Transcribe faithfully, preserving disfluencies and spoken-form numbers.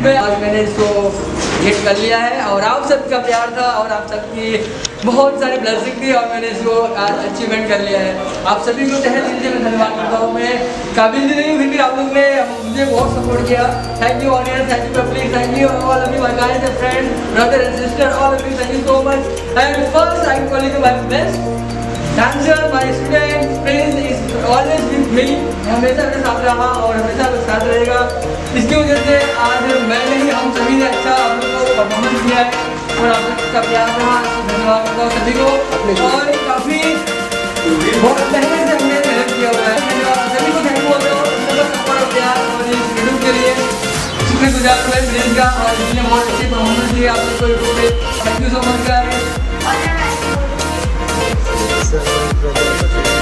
में आज मैंने इसको गेट कर लिया है और आप सबका प्यार था और आप सबकी बहुत सारी ब्लेसिंग थी और मैंने इसको आज अचीवमेंट कर लिया है। आप सभी को तहे दिल से मैं धन्यवाद करता हूँ। मैं काबिल नहीं हूँ फिर भी आप लोग ने मुझे बहुत सपोर्ट किया। Thank you audience, thank you public, thank you all of you my guys and friends, brother and sister, all of you, thank you so much. And first I am calling my best dancer, my student Prince is always with me, हमेशा मेरे साथ रहा और हमेशा मेरे साथ रहेगा। इसकी वजह से आज मैंने ही हम सभी ने अच्छा आप लोगों को परफॉर्मेंस दिया है और आप सबका प्यार रहा। धन्यवाद करता हूँ सभी को और काफ़ी बहुत पहले से हमने मेहनत किया हुआ है। धन्यवाद सभी को, थैंक यू बोलता हूँ सबका सपोर्ट और प्यार और इस वीडियो के लिए शुक्रगुजार हुए प्रिंस का और जिसने बहुत अच्छी परफॉर्मेंस दी आप लोग को यूट्यूब पे। Thank you so much guys.